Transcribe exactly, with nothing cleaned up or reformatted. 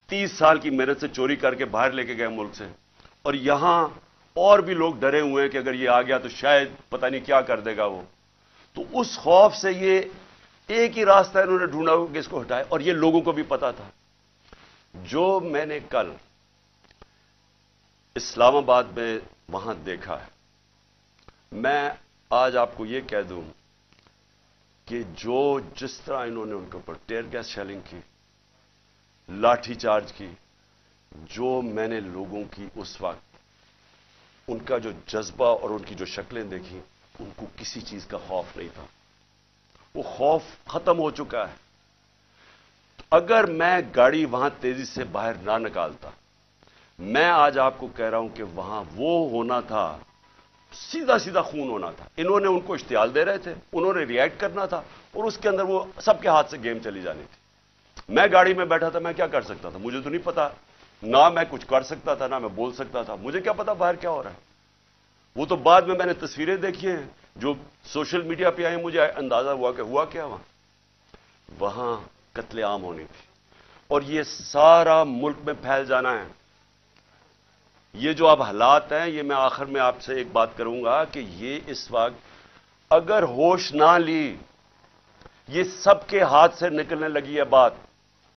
تیس سال کی محنت سے چوری کر کے باہر لے کے گئے ملک سے، اور یہاں اور بھی لوگ ڈرے ہوئے ہیں کہ اگر یہ آ گیا تو شاید پتہ نہیں کیا کر دے گا وہ. تو اس خوف سے یہ ایک ہی راستہ انہوں نے ڈھونڈا ہوا کہ اس کو ہٹائے، اور یہ لوگوں کو بھی پتا تھا. جو میں نے کل اسلام آباد میں وہاں دیکھا ہے، میں آج آپ کو یہ کہہ دوں کہ جو جس طرح انہوں نے ان کے اوپر ٹیئر گیس شیلنگ کی، لاٹھی چارج کی، جو میں نے لوگوں کی اس وقت ان کا جو جذبہ اور ان کی جو شکلیں دیکھی، ان کو کسی چیز کا خوف نہیں تھا. وہ خوف ختم ہو چکا ہے. اگر میں گاڑی وہاں تیزی سے باہر نہ نکالتا، میں آج آپ کو کہہ رہا ہوں کہ وہاں وہ ہونا تھا، سیدھا سیدھا خون ہونا تھا. انہوں نے ان کو اشتعال دے رہے تھے، انہوں نے ریئیکٹ کرنا تھا، اور اس کے اندر وہ سب کے ہاتھ سے گیم چلی جانی تھی. میں گاڑی میں بیٹھا تھا، میں کیا کر سکتا تھا؟ مجھے تو نہیں پتا، نہ میں کچھ کر سکتا تھا، نہ میں بول سکتا تھا. مجھے کیا پتا باہر کیا ہو رہا ہے؟ وہ تو بعد میں میں نے تصویریں دیکھی ہیں جو سوشل میڈیا پہ آئی، مجھے اندازہ ہوا کہ ہوا کیا وہاں. وہاں قتل عام ہونی تھی، اور یہ سارا ملک میں پھیل جانا ہے. یہ جو اب حالات ہیں، یہ میں آخر میں آپ سے ایک بات کروں گا کہ یہ اس وقت اگر ہوش نہ لی، یہ سب کے ہاتھ سے نکلنے لگی ہے بات.